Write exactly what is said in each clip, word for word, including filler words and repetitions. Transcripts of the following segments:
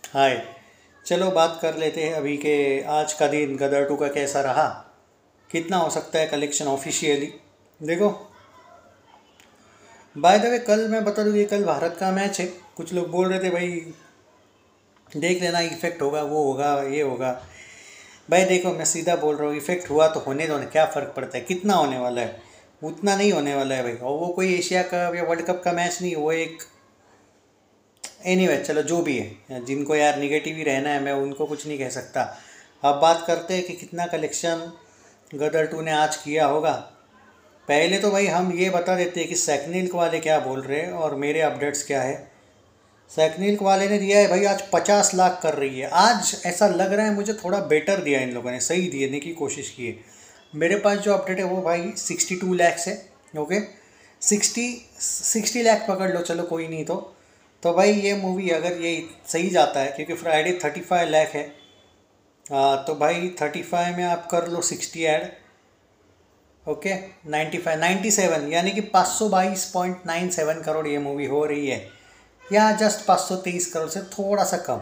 हाय। चलो बात कर लेते हैं अभी के आज का दिन गदर टू का कैसा रहा, कितना हो सकता है कलेक्शन ऑफिशियली। देखो, बाय द वे कल मैं बता दूँ कि कल भारत का मैच है। कुछ लोग बोल रहे थे भाई देख लेना, इफेक्ट होगा, वो होगा, ये होगा। भाई देखो, मैं सीधा बोल रहा हूँ, इफेक्ट हुआ तो होने दो ना, क्या फ़र्क पड़ता है, कितना होने वाला है, उतना नहीं होने वाला है भाई। और वो कोई एशिया कप या वर्ल्ड कप का मैच नहीं, वो एक एनीवे चलो जो भी है, जिनको यार निगेटिव ही रहना है मैं उनको कुछ नहीं कह सकता। अब बात करते हैं कि कितना कलेक्शन गदर टू ने आज किया होगा। पहले तो भाई हम ये बता देते हैं कि सैकनिल्क वाले क्या बोल रहे हैं और मेरे अपडेट्स क्या है। सैकनिल्क वाले ने दिया है भाई आज पचास लाख कर रही है। आज ऐसा लग रहा है मुझे थोड़ा बेटर दिया इन लोगों ने, सही देने की कोशिश की है। मेरे पास जो अपडेट है वो भाई सिक्सटी टू लैक्स है। ओके, सिक्सटी सिक्सटी लाख पकड़ लो, चलो कोई नहीं। तो तो भाई ये मूवी अगर ये सही जाता है, क्योंकि फ्राइडे थर्टी फाइव लाख है, आ, तो भाई थर्टी फाइव में आप कर लो sixty add. Okay, ninety five ninety seven यानी कि पाँच सौ बाईस पॉइंट नाइन सेवन करोड़ ये मूवी हो रही है, या जस्ट पाँच सौ तेईस करोड़ से थोड़ा सा कम।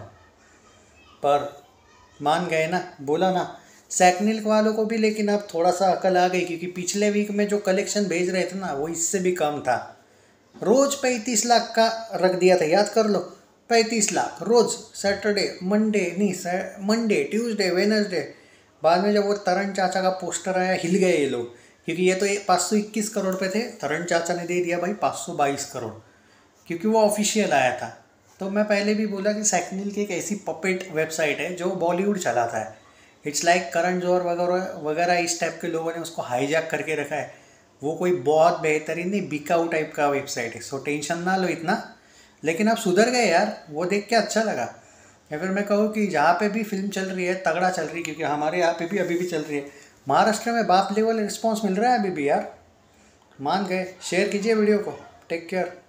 पर मान गए ना, बोला ना सैकनिल्क वालों को भी, लेकिन अब थोड़ा सा अकल आ गई, क्योंकि पिछले वीक में जो कलेक्शन भेज रहे थे ना वो इससे भी कम था। रोज पैंतीस लाख का रख दिया था, याद कर लो, पैंतीस लाख रोज, सैटरडे मंडे नहीं, मंडे ट्यूसडे वेनसडे। बाद में जब वो तरण चाचा का पोस्टर आया हिल गए ये लोग, क्योंकि ये तो पाँच सौ इक्कीस करोड़ पे थे, तरण चाचा ने दे दिया भाई पाँच सौ बाईस करोड़, क्योंकि वो ऑफिशियल आया था। तो मैं पहले भी बोला कि सैकनिल की एक ऐसी पपेट वेबसाइट है जो बॉलीवुड चलाता है। इट्स लाइक करण जौहर वगैरह वगैरह, इस टाइप के लोगों ने उसको हाईजैक करके रखा है। वो कोई बहुत बेहतरीन नहीं, बिकाऊ टाइप का वेबसाइट है, सो टेंशन ना लो इतना। लेकिन अब सुधर गए यार, वो देख के अच्छा लगा। या फिर मैं कहूँ कि जहाँ पे भी फिल्म चल रही है तगड़ा चल रही है, क्योंकि हमारे यहाँ पे भी अभी भी चल रही है। महाराष्ट्र में बाप लेवल रिस्पॉन्स मिल रहा है अभी भी यार, मान गए। शेयर कीजिए वीडियो को। Take care.